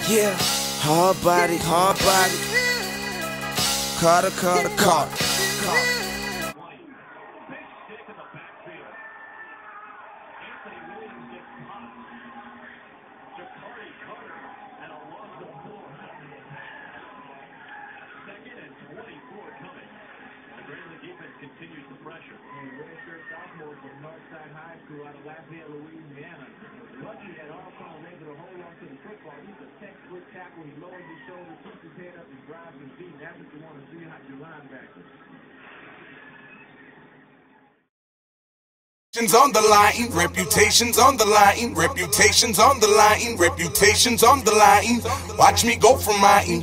Yeah, hard body, hard body. Carter, Carter, Carter. Jacarde Carter and a loss of 4. Second and 24 coming. The Grambling defense continues the pressure. And redshirt sophomore from Northside High School out of Lafayette, Louisiana. Lucky that all-star was able to hold on to the football. He's a textbook tackle. He lowers his shoulders, keeps his head up, and drives his feet. That's what you want to see out your linebackers. On the line, reputations on the line, reputations on the line, reputations on the line. Watch me go from mine.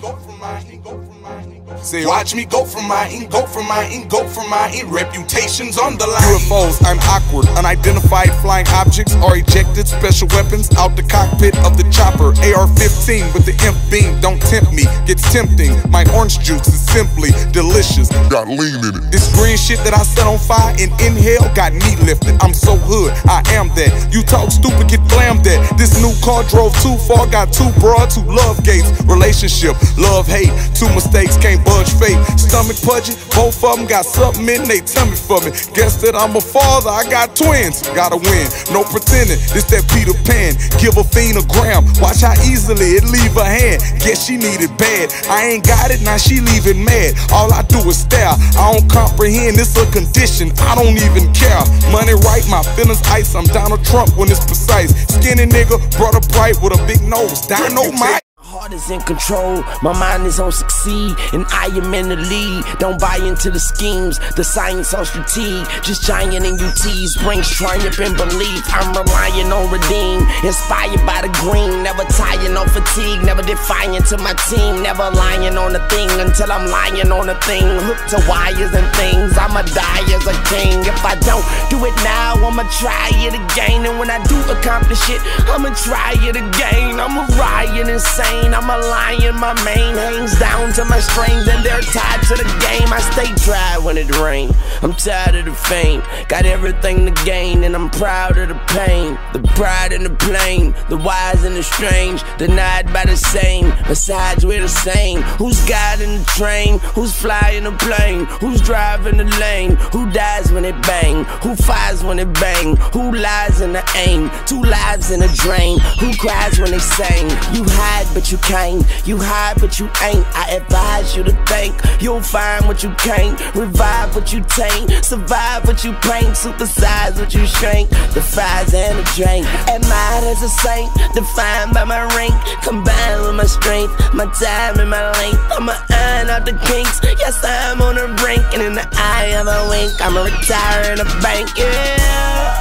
Say, watch me go from mine, go from mine, go from mine. Reputations on the line. UFOs, I'm awkward. Unidentified flying objects are ejected. Special weapons out the cockpit of the chopper. AR-15 with the imp beam. Don't tempt me, gets tempting. My orange juice is simply delicious. Got lean in it. This green shit that I set on fire and inhale got me lifted. I'm so hood, I am that. You talk stupid, get blammed at. This new car drove too far, got too broad, two love gates. Relationship, love, hate, two mistakes, can't budge fate. Stomach pudgy, both of them got something in they tummy for me. Guess that I'm a father, I got twins. Gotta win, no pretending, this that Peter Pan. Give a fiend a gram, watch how easily it leave her hand. Guess she need it bad, I ain't got it, now she leaving mad. All I do is stare, I don't comprehend, it's a condition, I don't even care. Money right, my feelings ice, I'm Donald Trump when it's precise. Skinny nigga, brought up bright with a big nose, dynamite. Heart is in control, my mind is on succeed, and I am in the lead. Don't buy into the schemes, the science on strategic. Just giant in UTs, brings triumph and belief. I'm relying on redeem, inspired by the green. Never tired, no fatigue, never defiant to my team. Never lying on a thing until I'm lying on a thing. Hooked to wires and things, I'ma die as a king. If I don't do it now, I'ma try it again. And when I do accomplish it, I'ma try it again. I'm a riot insane, I'm a lion, my mane hangs down to my strings, and they're tied to the game. I stay dry when it rains, I'm tired of the fame. Got everything to gain, and I'm proud of the pain. The pride and the plain, the wise and the strange, denied by the same. Besides, we're the same. Who's guiding the train? Who's flying the plane? Who's driving the lane? Who dies when it bang? Who fires when it bang? Who lies in the aim? 2 lives in a drain. Who cries when they sing? You hide but you can't, you hide but you ain't. I advise you to think, you'll find what you can't. Revive what you taint, survive what you paint. Supersize what you shrink, the fries and the drink. Admired as a saint, defined by my rank. Combined with my strength, my time and my length. I'ma iron out the kinks, yes I'm on the brink. And in the eye of a wink, I'ma retire in a bank, yeah.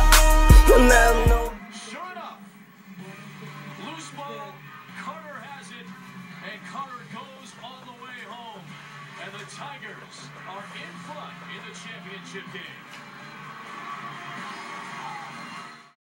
No. And the Tigers are in front in the championship game.